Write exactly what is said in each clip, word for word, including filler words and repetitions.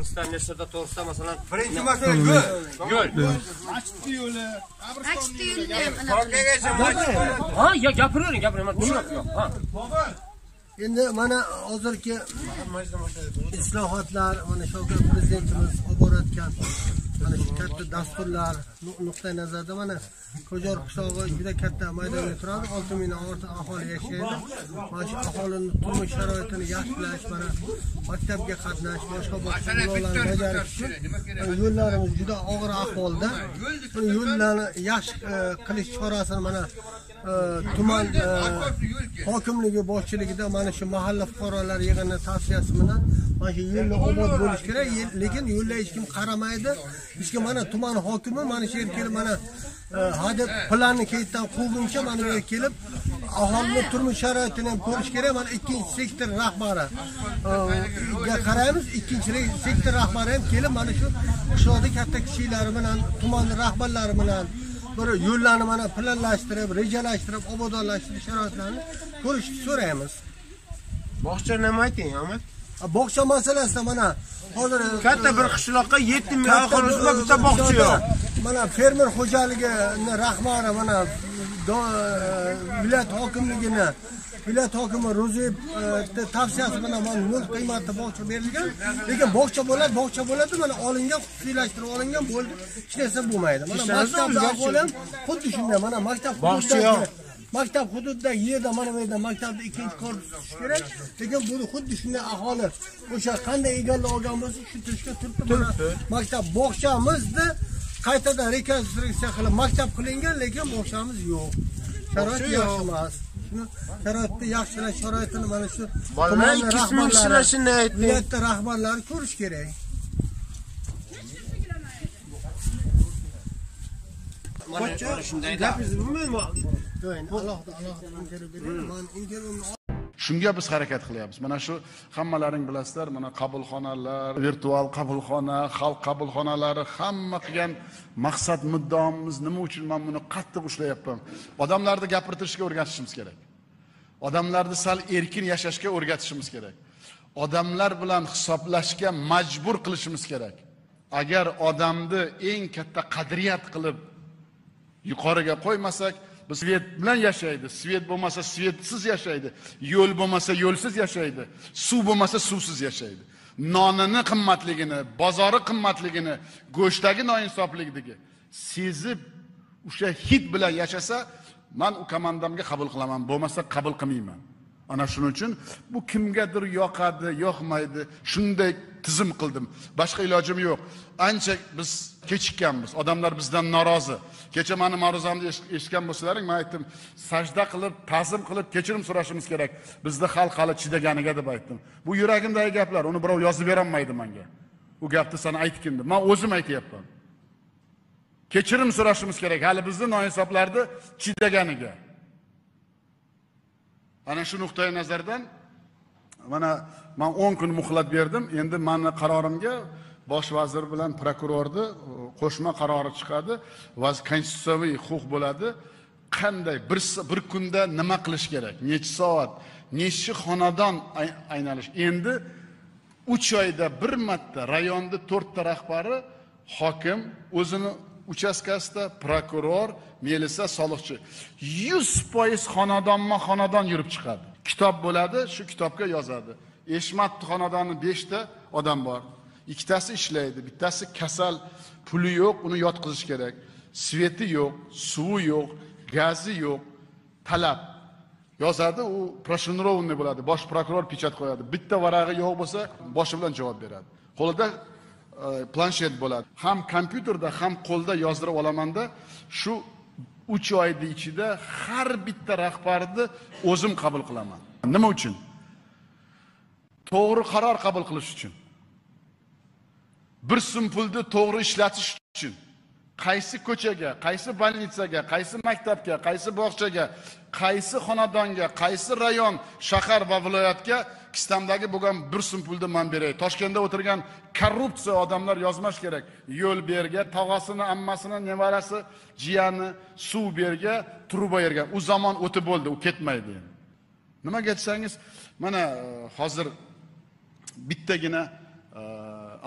to'g'risida, Neshtada to'g'risida masalan, birinchi masala yo'l. Yo'l. Masjid yo'li, Masjid yo'li. Torgagacha masjid. Ha, ya gapiravering, gapiring, men tushunmayapman. Ha. Endi mana hozirgi islohotlar, mana Shavkat prezidentimiz olib borayotgan mana shu katta dasturlar nuqtai nazarda mana Ko'jor qishlog'i juda katta maydonda turadi, olti mingdan ortiq aholi yashaydi. Mana shu aholining turmush sharoitini yaxshilash, mana maktabga qatnash, boshqa boshqa ularni bajarish uchun yo'llarimiz juda og'ir ahvolda. Bu yo'llarni yaxshi qilish chorasini mana tuman hokimligi boshchiligida mana shu mahalla fuqarolar yig'ini tavsiyasi bilan mana shu yo'lni obod bo'lish kerak, lekin yo'lga hech kim qaramaydi. Hech kim mana tuman hokimi mana shu yerga kelib mana hadeb planni keytdan quvguncha mana bu yerga kelib aholining turmush sharoitini ham ko'rish kerak. Mana ikkinchi sektor rahbari ga qaraymiz, ikkinchi sektor rahbari ham kelib mana shu qishloqda katta kishilari bilan, tuman rahbarlari bilan bir yo'llarni mana planlashtirib, rejalashtirib, obodonlashtirish sharoitlarini ko'rishni so'raymiz. Bog'cha nima ayting, Ahmad? Bog'cha masalasida mana hozir katta bir qishloqqa yetti ming aholisi bor, bitta bog'cha yo'q. Mana fermer xo'jaligini rahbari mana viloyat hokimligini viloyat hokimi Ro'ziyev tavsiyasi bilan mana nol qiymatda bog'cha berilgan. Lekin bog'cha bo'ladi, bog'cha bo'ladi, mana olingan, xususiylashtirib olingan bo'ldi. Hech narsa bo'lmaydi. Mana maktabda ahvoli ham xuddi shunday. Mana maktab hududida maktab hududida yerda mana bu yerda maktabda ikkinchi korpus tuzish kerak. Lekin bu xuddi shunday aholi o'sha qanday egallab olgan bo'lsa, shu turishga turibdi. Maktab bog'chamizni qaytadan rekonstruksiya qilib maktab qilingan, lekin bog'chamiz yo'q. Sharoit yaxshi emas. Shuni sharoitni yaxshilash sharoitini mana shu bolalar ikki ming ishlashini aytdi. Viloyat rahbarlari ko'rish kerak. Mana shunday gapingiz bo'lmaymi? Shunga biz harakat qilyapmiz. Mana shu hammalaring bilasizlar, mana qabulxonalar, virtual qabulxona, xalq qabulxonalari, hamma qilgan maqsad muddaomiz nima uchun men buni qattiq ushlayapman. Odamlarni gapirtirishga o'rgatishimiz kerak. Odamlarni sal erkin yashashga o'rgatishimiz kerak. Odamlar bilan hisoblashga majbur qilishimiz kerak. Agar odamni eng katta qadriyat qilib yuqoriga qo'ymasak, biz svet bilan yashaydi, svet bo'lmasa svetsiz yashaydi, yo'l bo'lmasa yo'lsiz yashaydi, suv bo'lmasa suvsiz yashaydi. Nonini qimmatligini, bozori qimmatligini, go'shtdagi noinsofligini sezib o'sha hid bilan yashasa, men u komandamga qabul qilaman, bo'lmasa qabul qilmayman. Ana shuning uchun bu kimgadir yoqadi, yoqmaydi, shunday tizim qildim. Boshqa ilojim yo'q. Ancha biz kechikkanmiz. Odamlar bizdan norozi. Kecha meni ma'ruzamni eshitgan bo'lsalaring, men aytdim, sajda qilib, ta'zim qilib kechirim so'rashimiz kerak. Bizda xalq hali chidaganiga deb aytdim. Bu yuragimdagi gaplar, uni birov yozib bera olmaydi menga. U gapni sana aytdim. Men o'zim aytayapman. Kechirim so'rashimiz kerak, hali bizni noinsoflarni chidaganiga. Ana shu nuqtai nazardan mana men o'n kun muhlat berdim. Endi meni qarorimga bosh vazir bilan prokurorni qo'shma qarori chiqadi va konstitutsiyaviy huquq bo'ladi. Qanday bir bir kunda nima qilish kerak? Necha soat, necha xonadon aynalish? Endi uch oyda bir marta rayonda to'rtta rahbari, hokim, o'zini uchastkasida prokuror, milisa, soliqchi yuz foiz xonadonma xonadon yurib chiqadi. Kitob bo'ladi, shu kitobga yozadi. Eshmat xonadoni besh ta odam bor. Ikkitasi ishlaydi, bittasi kasal, puli yo'q, uni yotqizish kerak. Sveti yo'q, suvi yo'q, gazi yo'q. Talab yozadi, u proshunrovniy bo'ladi. Bosh prokuror pechat qo'yadi. Bitta varag'i yo'q bo'lsa, boshi bilan javob beradi. Qo'lida planshet bo'ladi. Ham kompyuterda, ham qo'lda yozdirib olamanda, shu uch oyning ichida har bitta rahbarni o'zim qabul qilaman. Nima uchun? To'g'ri qaror qabul qilish uchun. Bir so'm pulni to'g'ri ishlatish uchun. Qaysi ko'chaga, qaysi больницаga, qaysi maktabga, qaysi bog'chaga, qaysi xonadonga, qaysi rayon, shahar va viloyatga Kistamdagi bo'lgan bir so'm pulni men beray. Toshkentda o'tirgan korrupsiya odamlar yozmash kerak. Yo'l berga, tog'asini, ammasini, nevarasi, jiyani suv berga, truba yerga. U zamon o'tib bo'ldi, u ketmaydi. Nimaga aytsangiz, mana hozir bittagina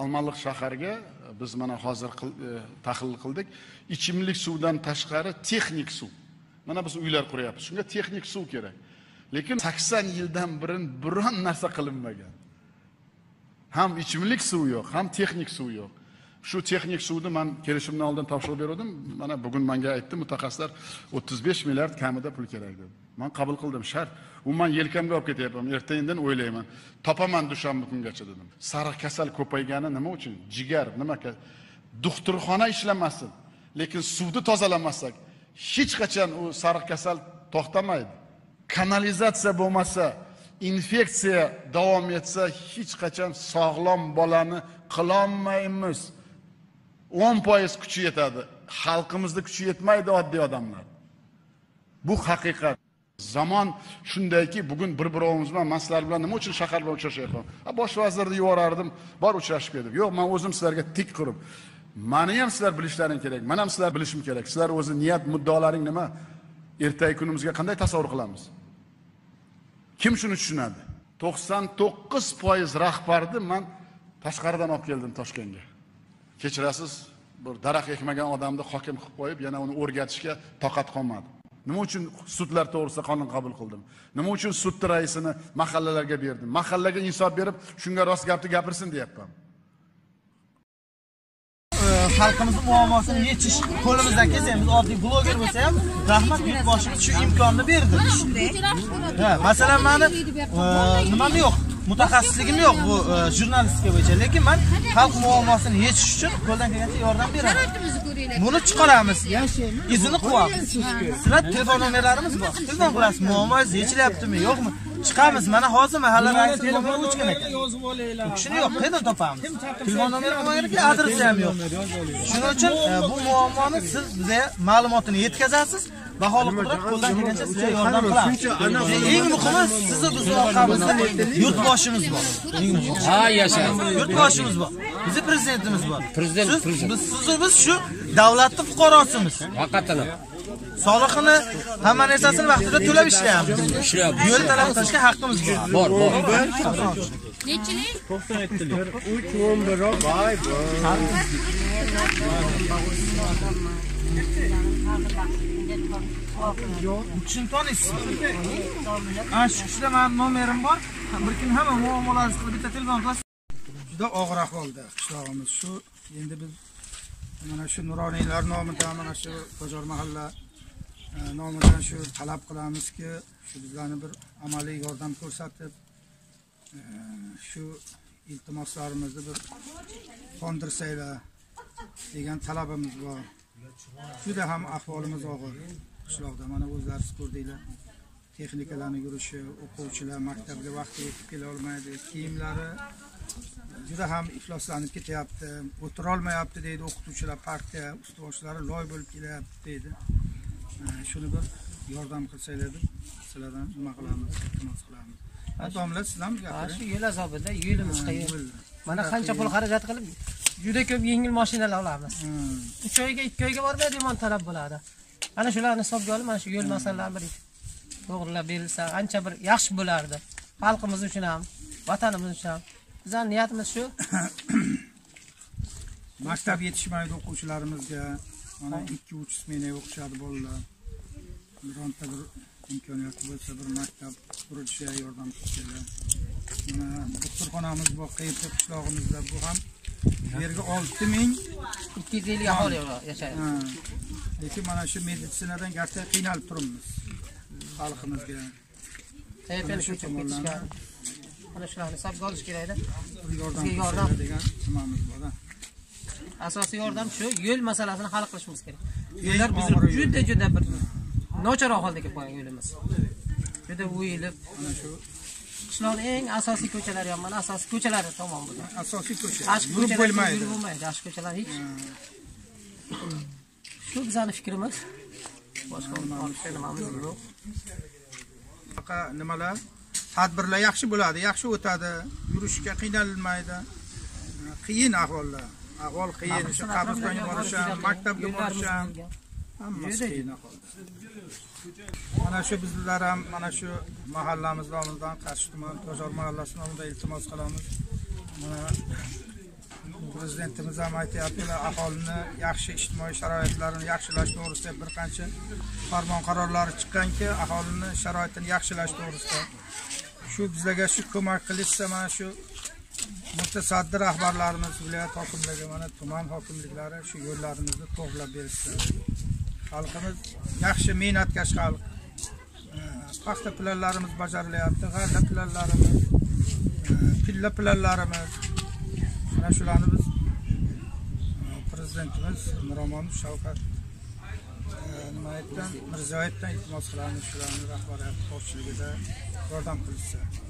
Olmaliq shahariga biz mana hozir tahlil qildik. Ichimlik suvdan tashqari texnik suv. Mana biz uylar quryapmiz. Shunga texnik suv kerak. Lekin sakson yildan birin biron narsa qilinmagan. Ham ichimlik suv yo'q, ham texnik suv yo'q. Shu texnik suvni men kelishimdan oldin topshirib berdim. Mana bugun menga aytdi mutaxassislar o'ttiz besh milliard kamida pul kerak dedi. Men qabul qildim, shart. U men yelkamga olib ketyapman. Ertaga-indin o'ylayman. Topaman dushanba kungacha dedim. Sariq kasal ko'paygani nima uchun? Jigar, nima? Doktorxona ishlamasin. Lekin suvni tozalamasak, hech qachon u sariq kasal to'xtamaydi. Kanalizatsiya bo'lmasa, infeksiya davom etsa, hech qachon sog'lom bolani qilolmaymiz. o'n foiz kuchi yetadi. Xalqimizda kuchi yetmaydi oddiy odamlar. Bu haqiqat. Zamon shundayki, bugun bir-birovimiz bilan maslar bilan nima uchun shahar bilan uchrashyapman? Bosh vazirni yuborardim, bor uchrashib keldim. Yo'q, men o'zim sizlarga tik qurib, meni ham sizlar bilishlaring kerak. Men ham sizlar bilishim kerak. Sizlar o'zi niyat, muddolaring nima? Ertaga kunimizga qanday tasavvur qilamiz? Kim shuni tushunadi? to'qson to'qqiz foiz rahbarni men tashqaridan olib keldim Toshkentga. Kechirasiz, bir daraxt ekmagan odamni hokim qilib qo'yib, yana uni o'rgatishga toqat qolmadi. Nima uchun sudlar to'g'risida qonun qabul qildim? Nima uchun sud raisini mahallalarga berdim? Mahallaga insof berib, shunga rost gapni gapirsin deyapman. Xalqimiz muammosini yechish qo'limizdan kelsa, biz oddiy bloger bo'lsa ham, rahmat yurtboshimiz shu imkonni berdi. Ha, masalan, meni nimam yo'q, mutaxassisligim yo'q bu jurnalistika bo'yicha, lekin men xalq muammosini yechish uchun qo'ldan kelgancha yordam beraman. Buni chiqaramiz, izini qo'yamiz. Sizlar telefon nomerlarimiz bor. Telefon qilasiz, muammongiz yechilyaptimi, yo'qmi? Chiqamiz. Mana hozir mahallaning telefoni o'chgan ekan. Yozib olaylar. Shuni yo'q, qayerdan topamiz? Telefon nomeri qo'yganki, adresi ham yo'q. Shuning uchun bu muammoni siz bizga ma'lumotini yetkazasiz. Baholi qudrat qo'ldan kelgancha sizga yordam qilamiz. Eng muhimi sizni bizning orqamizda yurtboshimiz bor. Ha, yasha. Yurtboshimiz bor. Bizning prezidentimiz bor. Prezident, biz siz biz shu davlatning fuqarosimiz. Haqiqatan. Soliqini hamma narsasini vaqtida to'lab ishlayapmiz. Ishlayapmiz. Yo'l talab qilishga haqqimiz bor. Bor, bor. Nechilik? to'qson yetti lik. uch o'n bir voy Uchun toniysizmi? Ana shu kishida mening nomerim bor. Bir kun hamma muammolaringizni qilib bitta telefon qilasiz. Juda og'ir ahvolda qishlog'imiz shu. Endi biz mana shu nuroniylar nomidan, mana shu Bozor mahalla nomidan shu talab qilamizki, shu bizlarni bir amaliy yordam ko'rsatib, shu iltimoslarimizni bir qondirsanglar degan talabimiz bor. Juda ham ahvolimiz og'ir qishloqda. Mana o'zlaringiz ko'rdinglar. Texnikalarning yurishi, o'quvchilar maktabga vaqtida yetib kela olmaydi. Kiyimlari juda ham ifloslanib ketyapti. O'tira olmayapti deydi o'qituvchilar, partiya ustuvochlari loy bo'lib kelyapti deydi. Shuni bir yordam qilsanglar deb sizlardan nima qilamiz, iltimos qilamiz. Domla sizlar gapiring. Shu yo'l azobida yo'limiz qiyin. Mana qancha pul xarajat qilib juda ko'p yengil mashinalar olamiz. uch oyga ikki oyga borib remont talab bo'ladi. Ana shularni hisobga olib, mana shu yo'l masalalarini bir to'g'rilab berilsa, ancha bir yaxshi bo'lardi. Xalqimiz uchun ham, vatanimiz uchun ham. Bizning niyatimiz shu. Maktab yetishmaydi o'quvchilarimizga. Mana ikki uch smena o'qishadi bolalar. Bironta bir imkoniyati bo'lsa bir maktab qurishga yordam qilishga. Mana doktorxonamiz bor, qayerda qishlog'imizda bu ham yerga olti ming ikki yuz ellik aholi yashaydi. Lekin mana shu meditsinadan garchi qiynalib turibmiz xalqimizga. Tayyorgarlik shu tomonlarga mana shularni hisobga olish kerak-da. Yordam yordam degan nimamiz bor. Asosiy yordam shu yo'l masalasini hal qilishimiz kerak. Yo'llar biz juda juda bir nochor ahvolda kelib qolgan yo'limiz. Juda o'yilib, mana shu qishloqning eng asosiy ko'chalari ham mana asosiy ko'chalari tomon bo'lgan. Asosiy ko'cha. Yurib bo'lmaydi. Bo'lmaydi, ash ko'chalar hech. Shu bizning fikrimiz. Boshqa nimamiz yo'q. Baqa nimalar? Tadbirlar yaxshi bo'ladi, yaxshi o'tadi, yurishga qiynalmaydi. Qiyin ahvollar. Ahvol qiyin, shu qabristonga borish ham, maktabga borish ham hammasi qiyin ahvolda. Mana shu bizlar ham mana shu mahallamiz nomidan Qarshi tuman Bozor mahallasi nomidan iltimos qilamiz. Mana prezidentimiz ham aytyaptilar, aholini yaxshi ijtimoiy sharoitlarini yaxshilash to'g'risida bir qancha farmon qarorlari chiqqanki, aholini sharoitini yaxshilash to'g'risida. Shu bizlarga shu ko'mak qilishsa, mana shu mutasaddi rahbarlarimiz, viloyat hokimligi, mana tuman hokimliklari shu yo'llarimizni to'g'rilab berishsa. Xalqimiz yaxshi mehnatkash xalq. Paxta planlarimiz bajarilyapti, g'alla planlarimiz, pilla planlarimiz. Mana shularni biz prezidentimiz Miromonov Shavkat nima aytgan, Mirziyoyevdan iltimos qilamiz, shularni rahbariyat boshchiligida yordam qilishsa.